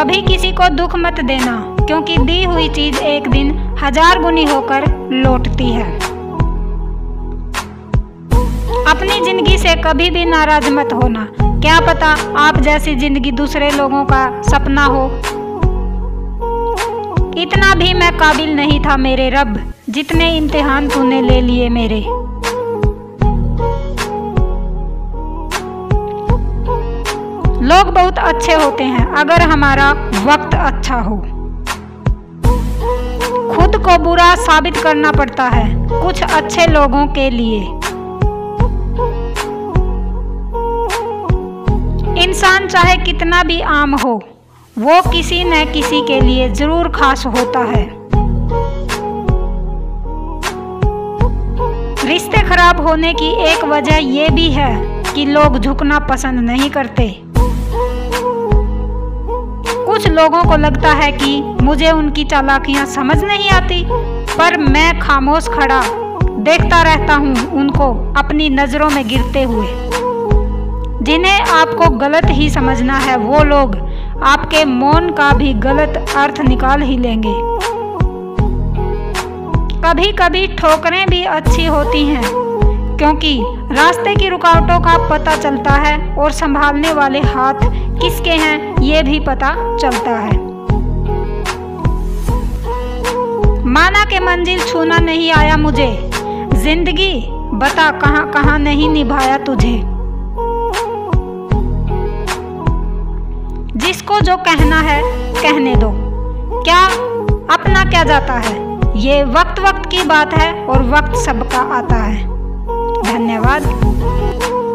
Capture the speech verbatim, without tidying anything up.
कभी किसी को दुख मत देना, क्योंकि दी हुई चीज एक दिन हजार गुनी होकर लौटती है। अपनी जिंदगी से कभी भी नाराज मत होना, क्या पता आप जैसी जिंदगी दूसरे लोगों का सपना हो। इतना भी मैं काबिल नहीं था मेरे रब, जितने इम्तिहान तूने ले लिए मेरे। लोग बहुत अच्छे होते हैं अगर हमारा वक्त अच्छा हो। खुद को बुरा साबित करना पड़ता है कुछ अच्छे लोगों के लिए। इंसान चाहे कितना भी आम हो, वो किसी न किसी के लिए जरूर खास होता है। रिश्ते खराब होने की एक वजह ये भी है कि लोग झुकना पसंद नहीं करते। कुछ लोगों को लगता है कि मुझे उनकी चालाकियां समझ नहीं आती, पर मैं खामोश खड़ा देखता रहता हूं उनको अपनी नजरों में गिरते हुए। जिन्हें आपको गलत ही समझना है वो लोग आपके मौन का भी गलत अर्थ निकाल ही लेंगे। कभी कभी ठोकरें भी अच्छी होती हैं, क्योंकि रास्ते की रुकावटों का पता चलता है और संभालने वाले हाथ किसके हैं ये भी पता चलता है। माना के मंजिल छूना नहीं आया मुझे, जिंदगी बता कहां कहां नहीं निभाया तुझे। जिसको जो कहना है कहने दो, क्या अपना क्या जाता है। ये वक्त वक्त की बात है और वक्त सबका आता है। धन्यवाद।